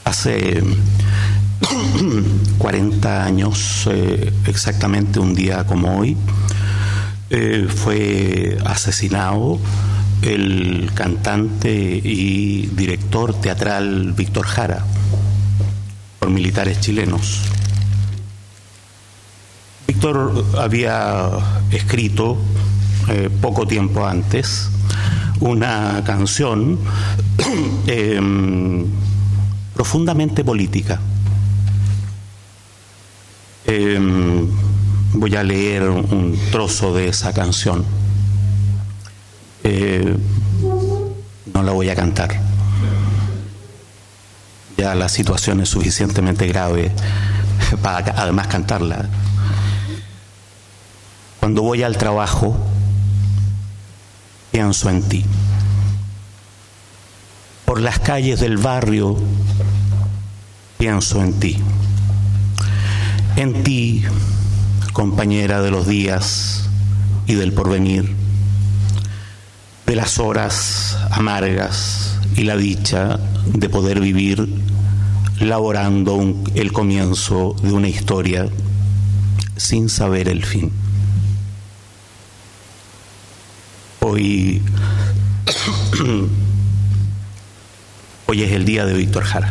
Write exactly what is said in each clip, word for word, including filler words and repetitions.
Hace cuarenta años, eh, exactamente un día como hoy, eh, fue asesinado el cantante y director teatral Víctor Jara por militares chilenos. Víctor había escrito eh, poco tiempo antes una canción eh, profundamente política. Eh, voy a leer un trozo de esa canción. Eh, no la voy a cantar. Ya la situación es suficientemente grave para además cantarla. Cuando voy al trabajo, pienso en ti. Por las calles del barrio, pienso en ti. En ti, compañera de los días y del porvenir, de las horas amargas y la dicha de poder vivir laborando un, el comienzo de una historia sin saber el fin. Hoy, hoy es el día de Víctor Jara.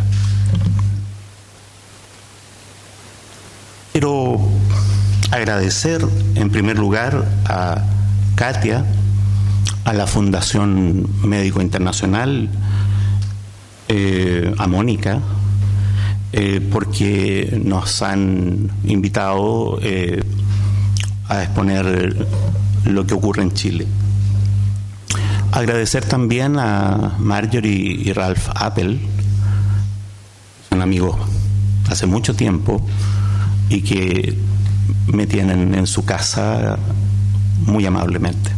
Quiero agradecer en primer lugar a Katia, a la Fundación Médico Internacional, eh, a Mónica, eh, porque nos han invitado eh, a exponer lo que ocurre en Chile. Agradecer también a Marjorie y Ralph Appel, son amigos hace mucho tiempo y que me tienen en su casa muy amablemente.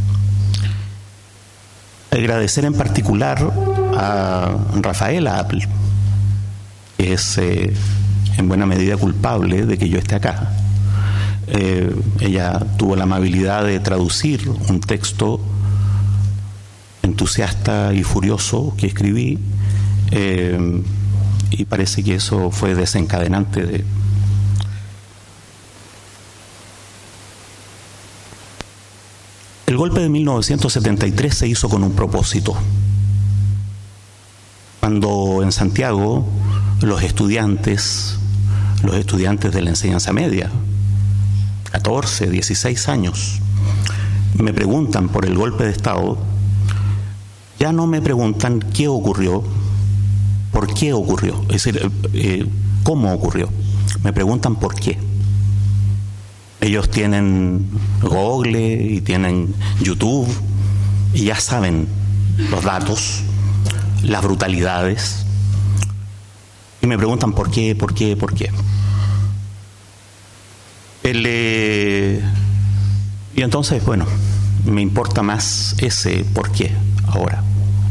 Agradecer en particular a Rafaela Appel, que es eh, en buena medida culpable de que yo esté acá. Eh, ella tuvo la amabilidad de traducir un texto entusiasta y furioso que escribí, eh, y parece que eso fue desencadenante de... El golpe de mil novecientos setenta y tres se hizo con un propósito. Cuando en Santiago los estudiantes, los estudiantes de la enseñanza media, catorce, dieciséis años, me preguntan por el golpe de Estado, ya no me preguntan qué ocurrió, por qué ocurrió, es decir, eh, cómo ocurrió, me preguntan por qué. Ellos tienen Google y tienen YouTube y ya saben los datos, las brutalidades, y me preguntan por qué, por qué, por qué. El, eh, y entonces, bueno, me importa más ese por qué ahora.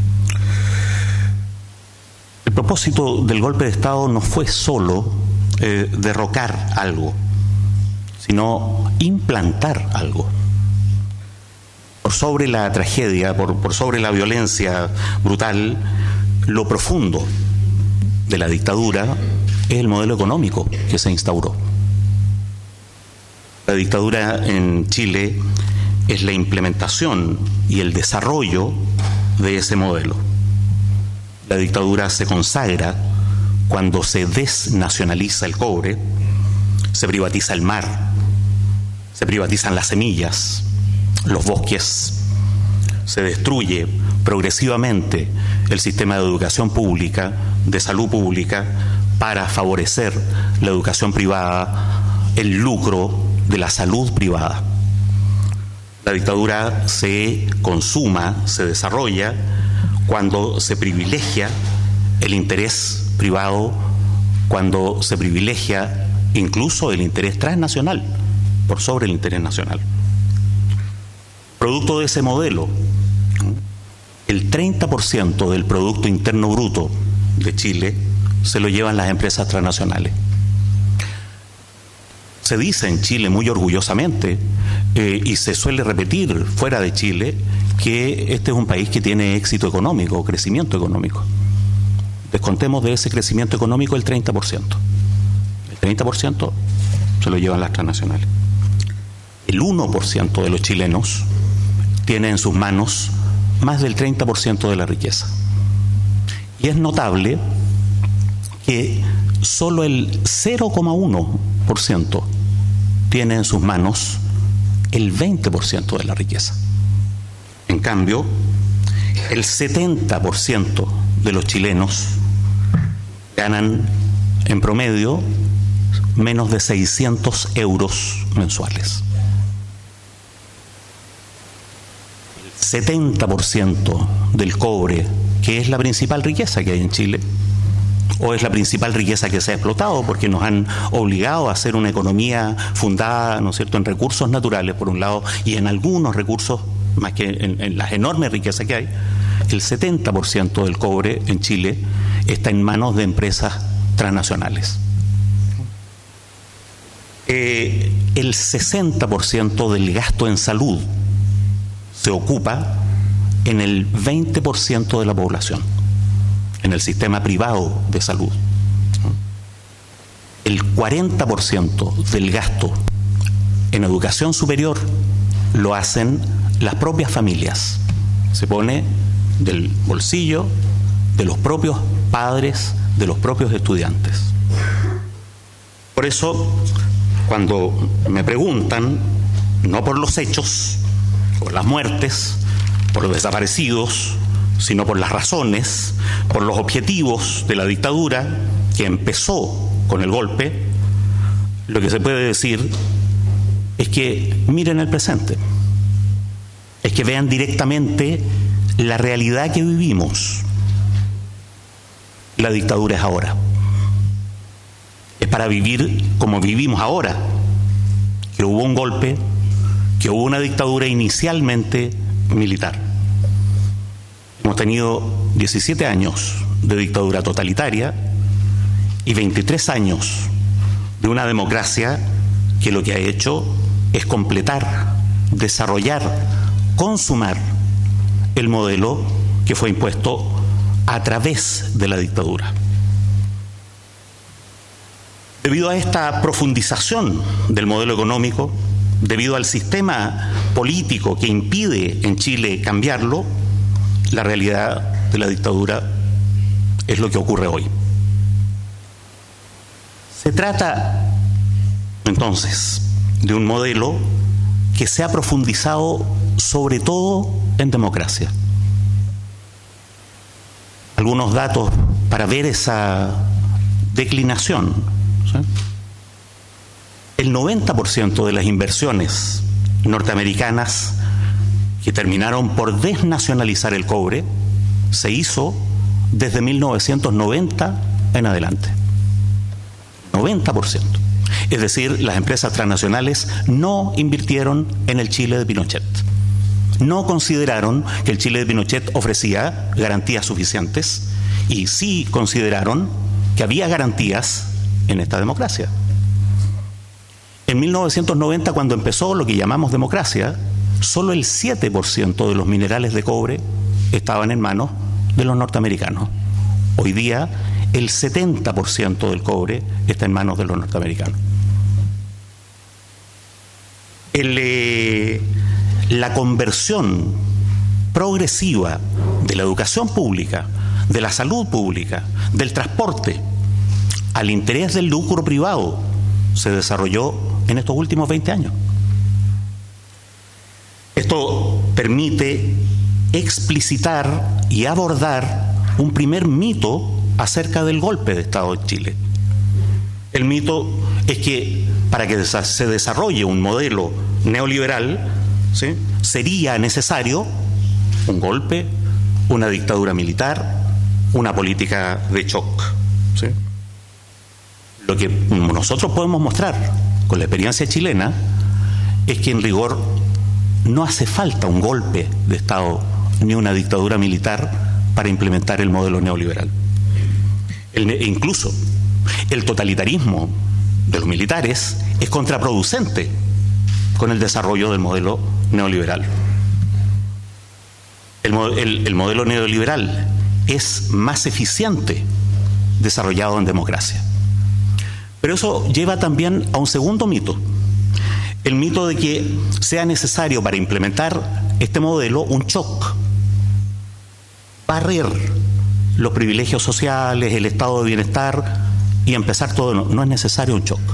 El propósito del golpe de Estado no fue solo eh, derrocar algo, sino implantar algo. Por sobre la tragedia, por, por sobre la violencia brutal, lo profundo de la dictadura es el modelo económico que se instauró. La dictadura en Chile es la implementación y el desarrollo de ese modelo. La dictadura se consagra cuando se desnacionaliza el cobre, se privatiza el mar, se privatizan las semillas, los bosques, se destruye progresivamente el sistema de educación pública, de salud pública, para favorecer la educación privada, el lucro de la salud privada. La dictadura se consuma, se desarrolla cuando se privilegia el interés privado, cuando se privilegia incluso el interés transnacional por sobre el interés nacional. Producto de ese modelo, el treinta por ciento del Producto Interno Bruto de Chile se lo llevan las empresas transnacionales. Se dice en Chile muy orgullosamente, eh, y se suele repetir fuera de Chile, que este es un país que tiene éxito económico, crecimiento económico. descontemos de ese crecimiento económico el treinta por ciento. El treinta por ciento se lo llevan las transnacionales. El uno por ciento de los chilenos tiene en sus manos más del treinta por ciento de la riqueza. Y es notable que solo el cero coma uno por ciento tiene en sus manos el veinte por ciento de la riqueza. En cambio, el setenta por ciento de los chilenos ganan en promedio menos de seiscientos euros mensuales. El setenta por ciento del cobre, que es la principal riqueza que hay en Chile, o es la principal riqueza que se ha explotado, porque nos han obligado a hacer una economía fundada, ¿no es cierto?, en recursos naturales, por un lado, y en algunos recursos, más que en, en las enormes riquezas que hay. El setenta por ciento del cobre en Chile está en manos de empresas transnacionales. Eh, el sesenta por ciento del gasto en salud se ocupa en el veinte por ciento de la población, en el sistema privado de salud. El cuarenta por ciento del gasto en educación superior lo hacen las propias familias. Se pone del bolsillo de los propios padres, de los propios estudiantes. Por eso, cuando me preguntan, no por los hechos, por las muertes, por los desaparecidos, sino por las razones, por los objetivos de la dictadura que empezó con el golpe, lo que se puede decir es que miren el presente, es que vean directamente la realidad que vivimos. La dictadura es ahora. Es para vivir como vivimos ahora, que hubo un golpe, que hubo una dictadura inicialmente militar. Hemos tenido diecisiete años de dictadura totalitaria y veintitrés años de una democracia que lo que ha hecho es completar, desarrollar, consumar el modelo que fue impuesto a través de la dictadura. Debido a esta profundización del modelo económico, debido al sistema político que impide en Chile cambiarlo, la realidad de la dictadura es lo que ocurre hoy. Se trata, entonces, de un modelo que se ha profundizado sobre todo en democracia. Algunos datos para ver esa declinación, ¿sí? El noventa por ciento de las inversiones norteamericanas que terminaron por desnacionalizar el cobre se hizo desde mil novecientos noventa en adelante. noventa por ciento. Es decir, las empresas transnacionales no invirtieron en el Chile de Pinochet. No consideraron que el Chile de Pinochet ofrecía garantías suficientes y sí consideraron que había garantías en esta democracia. En mil novecientos noventa, cuando empezó lo que llamamos democracia, solo el siete por ciento de los minerales de cobre estaban en manos de los norteamericanos. Hoy día, el setenta por ciento del cobre está en manos de los norteamericanos. El, eh, la conversión progresiva de la educación pública, de la salud pública, del transporte, al interés del lucro privado, se desarrolló en estos últimos veinte años. Esto permite explicitar y abordar un primer mito acerca del golpe de Estado de Chile. El mito es que para que se desarrolle un modelo neoliberal, ¿sí?, sería necesario un golpe, una dictadura militar, una política de shock, ¿sí? Lo que nosotros podemos mostrar con la experiencia chilena es que en rigor no hace falta un golpe de Estado ni una dictadura militar para implementar el modelo neoliberal. El, incluso el totalitarismo de los militares es contraproducente con el desarrollo del modelo neoliberal. El, el, el modelo neoliberal es más eficiente desarrollado en democracia. Pero eso lleva también a un segundo mito, el mito de que sea necesario para implementar este modelo un shock, barrer los privilegios sociales, el estado de bienestar y empezar todo. No, no es necesario un shock.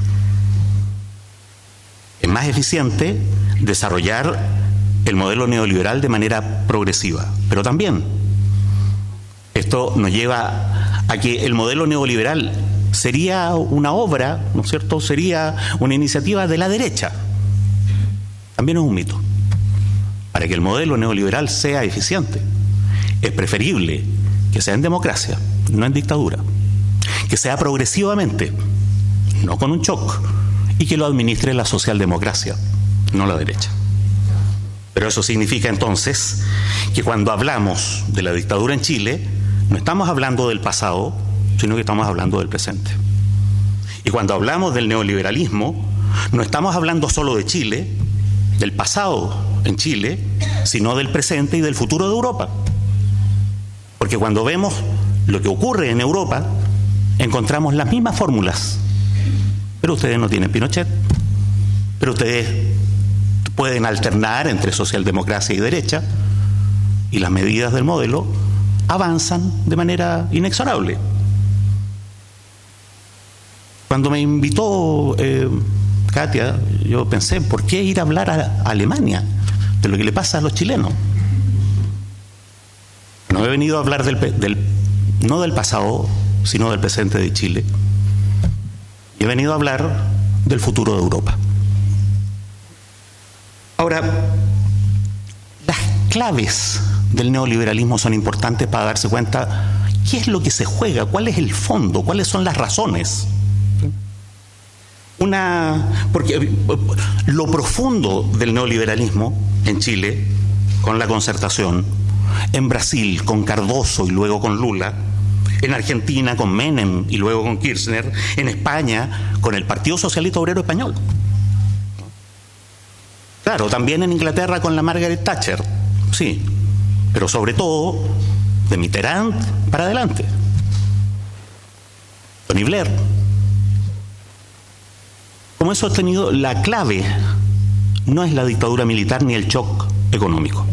Es más eficiente desarrollar el modelo neoliberal de manera progresiva, pero también esto nos lleva a que el modelo neoliberal sería una obra, ¿no es cierto?, sería una iniciativa de la derecha. También es un mito. Para que el modelo neoliberal sea eficiente, es preferible que sea en democracia, no en dictadura, que sea progresivamente, no con un shock, y que lo administre la socialdemocracia, no la derecha. Pero eso significa entonces que cuando hablamos de la dictadura en Chile, no estamos hablando del pasado, sino que estamos hablando del presente. Y cuando hablamos del neoliberalismo, no estamos hablando solo de Chile, del pasado en Chile, sino del presente y del futuro de Europa. Porque cuando vemos lo que ocurre en Europa, encontramos las mismas fórmulas. Pero ustedes no tienen Pinochet, pero ustedes pueden alternar entre socialdemocracia y derecha, y las medidas del modelo avanzan de manera inexorable. Cuando me invitó eh, Katia, yo pensé, ¿por qué ir a hablar a, a Alemania de lo que le pasa a los chilenos? No he venido a hablar del, del, no del pasado, sino del presente de Chile. Y he venido a hablar del futuro de Europa. Ahora, las claves del neoliberalismo son importantes para darse cuenta qué es lo que se juega, cuál es el fondo, cuáles son las razones. Una, porque lo profundo del neoliberalismo en Chile, con la Concertación, en Brasil con Cardoso y luego con Lula, en Argentina con Menem y luego con Kirchner, en España con el Partido Socialista Obrero Español. Claro, también en Inglaterra con la Margaret Thatcher, sí, pero sobre todo de Mitterrand para adelante. Tony Blair. Como he sostenido, la clave no es la dictadura militar ni el shock económico.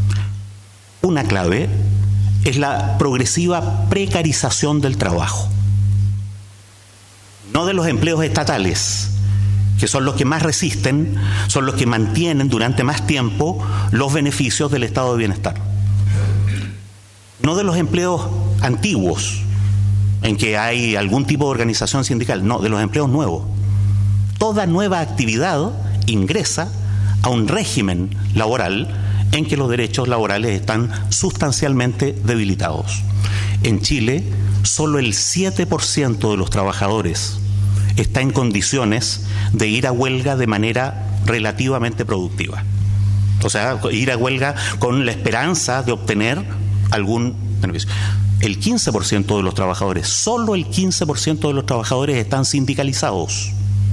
Una clave es la progresiva precarización del trabajo. No de los empleos estatales, que son los que más resisten, son los que mantienen durante más tiempo los beneficios del estado de bienestar. No de los empleos antiguos, en que hay algún tipo de organización sindical, no, de los empleos nuevos. Toda nueva actividad ingresa a un régimen laboral en que los derechos laborales están sustancialmente debilitados. En Chile, solo el siete por ciento de los trabajadores está en condiciones de ir a huelga de manera relativamente productiva. O sea, ir a huelga con la esperanza de obtener algún beneficio. El quince por ciento de los trabajadores, solo el quince por ciento de los trabajadores están sindicalizados.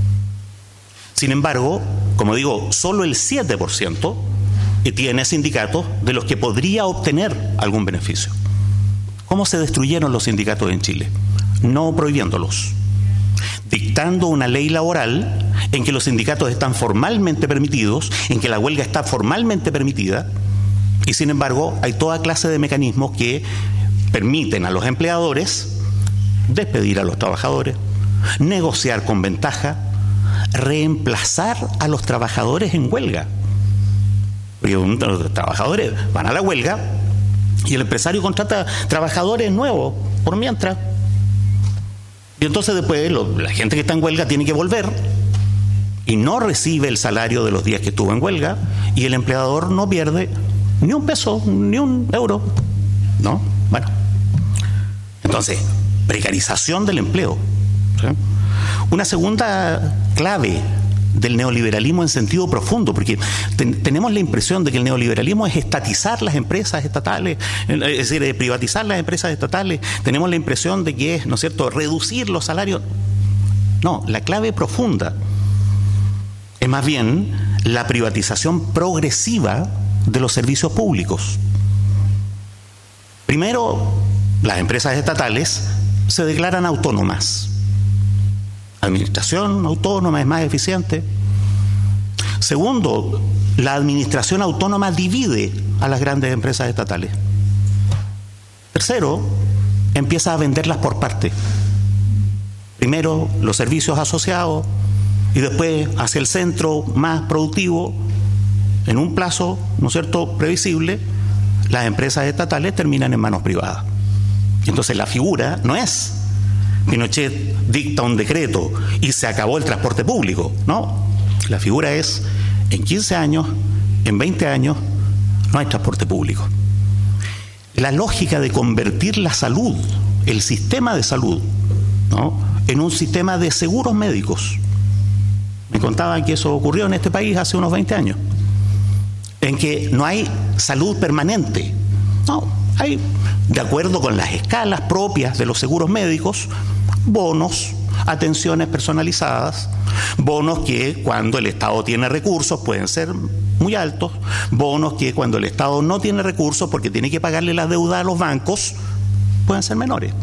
Sin embargo, como digo, solo el siete por ciento tiene sindicatos de los que podría obtener algún beneficio. ¿Cómo se destruyeron los sindicatos en Chile? No prohibiéndolos, dictando una ley laboral en que los sindicatos están formalmente permitidos, en que la huelga está formalmente permitida, y sin embargo hay toda clase de mecanismos que permiten a los empleadores despedir a los trabajadores, negociar con ventaja, reemplazar a los trabajadores en huelga. Porque los trabajadores van a la huelga y el empresario contrata trabajadores nuevos por mientras. Y entonces después lo, la gente que está en huelga tiene que volver y no recibe el salario de los días que estuvo en huelga, y el empleador no pierde ni un peso, ni un euro. ¿No? Bueno. Entonces, precarización del empleo. ¿Sí? Una segunda clave del neoliberalismo en sentido profundo, porque ten, tenemos la impresión de que el neoliberalismo es estatizar las empresas estatales, es decir, privatizar las empresas estatales. Tenemos la impresión de que es, ¿no es cierto?, reducir los salarios. No, la clave profunda es más bien la privatización progresiva de los servicios públicos. Primero, las empresas estatales se declaran autónomas. Administración autónoma es más eficiente. Segundo, la administración autónoma divide a las grandes empresas estatales. Tercero, empieza a venderlas por parte. Primero los servicios asociados y después hacia el centro más productivo, en un plazo, ¿no es cierto?, previsible, las empresas estatales terminan en manos privadas. Entonces la figura no es Pinochet dicta un decreto y se acabó el transporte público, no. La figura es, en quince años, en veinte años, no hay transporte público. La lógica de convertir la salud, el sistema de salud, ¿no?, en un sistema de seguros médicos. Me contaban que eso ocurrió en este país hace unos veinte años, en que no hay salud permanente, no, hay, de acuerdo con las escalas propias de los seguros médicos, bonos, atenciones personalizadas, bonos que cuando el Estado tiene recursos pueden ser muy altos, bonos que cuando el Estado no tiene recursos porque tiene que pagarle la deuda a los bancos pueden ser menores.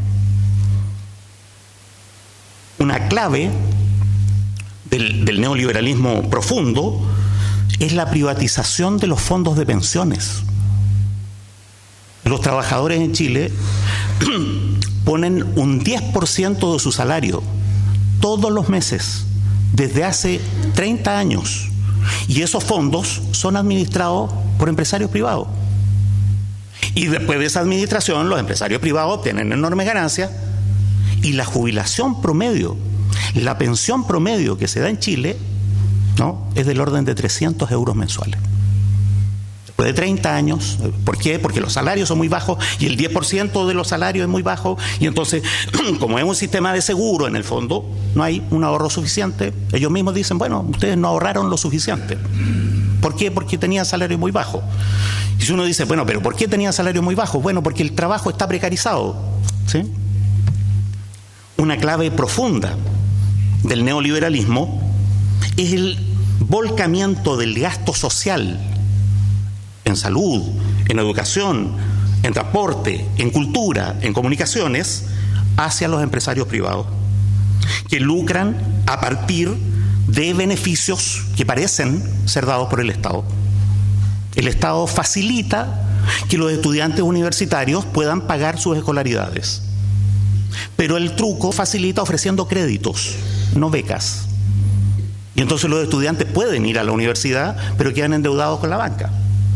Una clave del, del neoliberalismo profundo es la privatización de los fondos de pensiones. Los trabajadores en Chile ponen un diez por ciento de su salario todos los meses desde hace treinta años y esos fondos son administrados por empresarios privados. Y después de esa administración los empresarios privados obtienen enormes ganancias y la jubilación promedio, la pensión promedio que se da en Chile, ¿no?, es del orden de trescientos euros mensuales. Después de treinta años, ¿por qué? Porque los salarios son muy bajos y el diez por ciento de los salarios es muy bajo y entonces, como es un sistema de seguro, en el fondo no hay un ahorro suficiente. Ellos mismos dicen, bueno, ustedes no ahorraron lo suficiente. ¿Por qué? Porque tenían salario muy bajo. Y si uno dice, bueno, pero ¿por qué tenían salario muy bajo? Bueno, porque el trabajo está precarizado, ¿sí? Una clave profunda del neoliberalismo es el volcamiento del gasto social en salud, en educación, en transporte, en cultura, en comunicaciones, hacia los empresarios privados, que lucran a partir de beneficios que parecen ser dados por el Estado. El Estado facilita que los estudiantes universitarios puedan pagar sus escolaridades, pero el truco facilita ofreciendo créditos, no becas. Y entonces los estudiantes pueden ir a la universidad, pero quedan endeudados con la banca.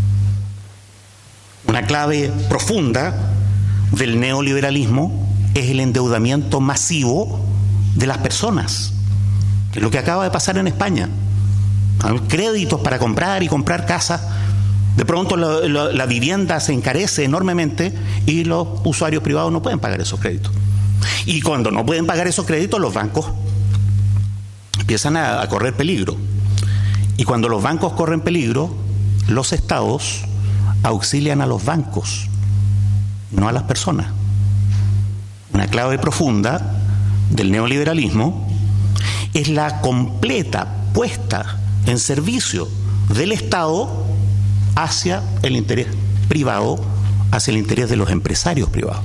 Una clave profunda del neoliberalismo es el endeudamiento masivo de las personas, que es lo que acaba de pasar en España. Hay créditos para comprar y comprar casas. De pronto la, la, la vivienda se encarece enormemente y los usuarios privados no pueden pagar esos créditos. Y cuando no pueden pagar esos créditos, los bancos empiezan a, a correr peligro. Y cuando los bancos corren peligro, los estados auxilian a los bancos, no a las personas. Una clave profunda del neoliberalismo es la completa puesta en servicio del Estado hacia el interés privado, hacia el interés de los empresarios privados.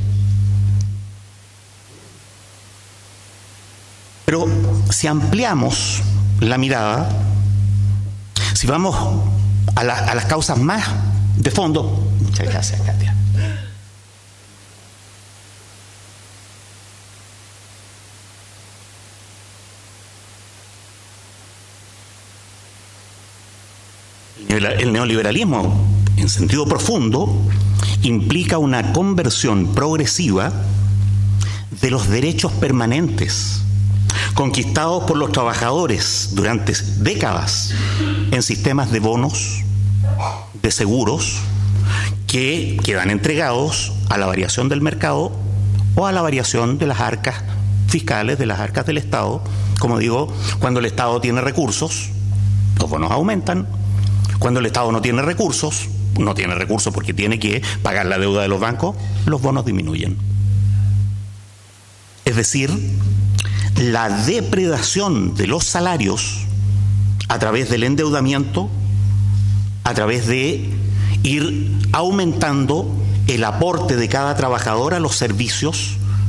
Pero si ampliamos la mirada, si vamos a, la, a las causas más de fondo. Muchas gracias, Katia. El neoliberalismo, en sentido profundo, implica una conversión progresiva de los derechos permanentes conquistados por los trabajadores durante décadas en sistemas de bonos, de seguros, que quedan entregados a la variación del mercado o a la variación de las arcas fiscales, de las arcas del Estado. Como digo, cuando el Estado tiene recursos, los bonos aumentan. Cuando el Estado no tiene recursos, no tiene recursos porque tiene que pagar la deuda de los bancos, los bonos disminuyen. Es decir, la depredación de los salarios a través del endeudamiento, a través de ir aumentando el aporte de cada trabajador a los servicios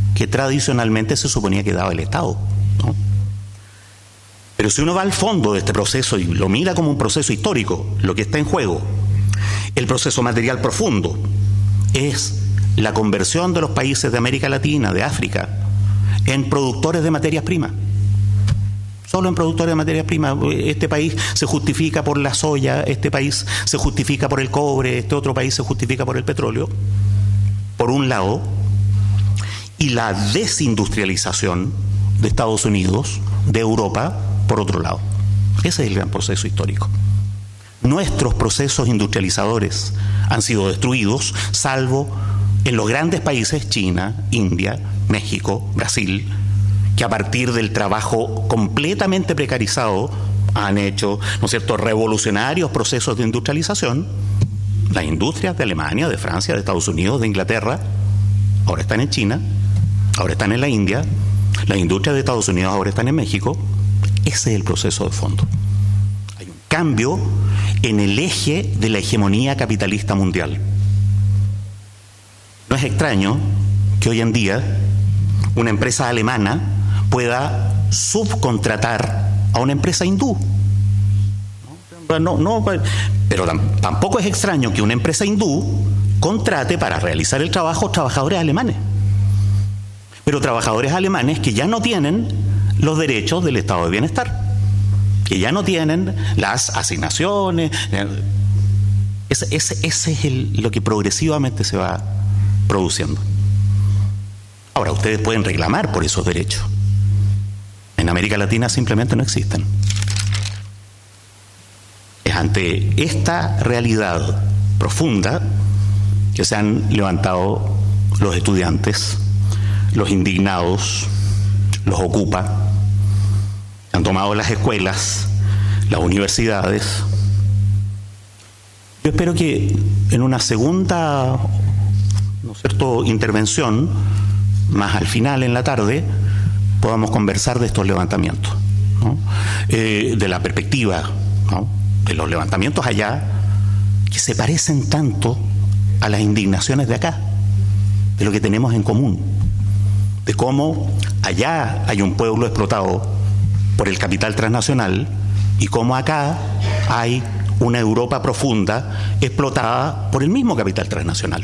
que tradicionalmente se suponía que daba el Estado, ¿no? Pero si uno va al fondo de este proceso y lo mira como un proceso histórico, lo que está en juego, el proceso material profundo, es la conversión de los países de América Latina, de África, en productores de materias primas. Solo en productores de materias primas. Este país se justifica por la soya, este país se justifica por el cobre, este otro país se justifica por el petróleo, por un lado, y la desindustrialización de Estados Unidos, de Europa, por otro lado. Ese es el gran proceso histórico. Nuestros procesos industrializadores han sido destruidos, salvo en los grandes países, China, India, México, Brasil, que a partir del trabajo completamente precarizado han hecho, ¿no es cierto?, revolucionarios procesos de industrialización. Las industrias de Alemania, de Francia, de Estados Unidos, de Inglaterra, ahora están en China, ahora están en la India, las industrias de Estados Unidos ahora están en México. Ese es el proceso de fondo. Hay un cambio en el eje de la hegemonía capitalista mundial. No es extraño que hoy en día una empresa alemana pueda subcontratar a una empresa hindú. No, no, pero tampoco es extraño que una empresa hindú contrate para realizar el trabajo trabajadores alemanes. Pero trabajadores alemanes que ya no tienen los derechos del estado de bienestar, que ya no tienen las asignaciones. Ese, ese, ese es el, lo que progresivamente se va produciendo. Ahora, ustedes pueden reclamar por esos derechos. En América Latina simplemente no existen. Es ante esta realidad profunda que se han levantado los estudiantes, los indignados, los ocupa, han tomado las escuelas, las universidades. Yo espero que en una segunda, ¿no es cierto?, intervención, más al final en la tarde, podamos conversar de estos levantamientos, ¿no? Eh, de la perspectiva, ¿no?, de los levantamientos allá, que se parecen tanto a las indignaciones de acá, de lo que tenemos en común, de cómo allá hay un pueblo explotado por el capital transnacional y cómo acá hay una Europa profunda explotada por el mismo capital transnacional.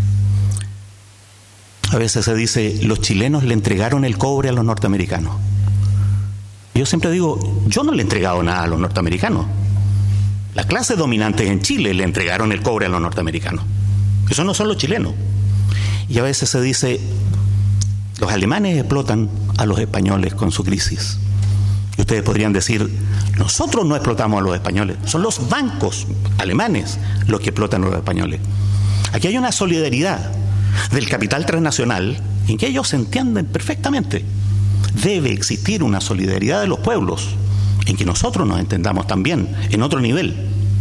A veces se dice, los chilenos le entregaron el cobre a los norteamericanos. Yo siempre digo, yo no le he entregado nada a los norteamericanos. Las clases dominantes en Chile le entregaron el cobre a los norteamericanos. Esos no son los chilenos. Y a veces se dice, los alemanes explotan a los españoles con su crisis. Y ustedes podrían decir, nosotros no explotamos a los españoles, son los bancos alemanes los que explotan a los españoles. Aquí hay una solidaridad del capital transnacional en que ellos se entienden perfectamente. Debe existir una solidaridad de los pueblos en que nosotros nos entendamos también en otro nivel.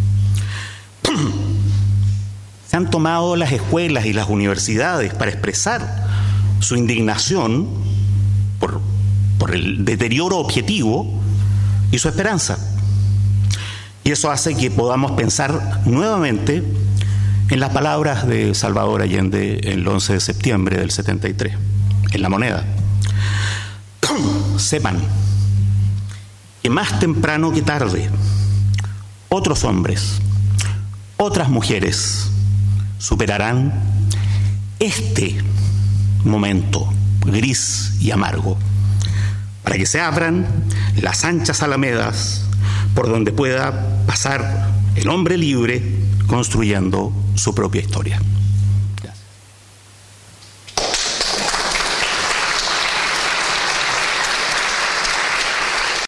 Se han tomado las escuelas y las universidades para expresar su indignación por, por el deterioro objetivo y su esperanza. Y eso hace que podamos pensar nuevamente en las palabras de Salvador Allende el once de septiembre del setenta y tres, en La Moneda. Sepan que más temprano que tarde, otros hombres, otras mujeres superarán este momento gris y amargo, para que se abran las anchas alamedas por donde pueda pasar el hombre libre construyendo su propia historia.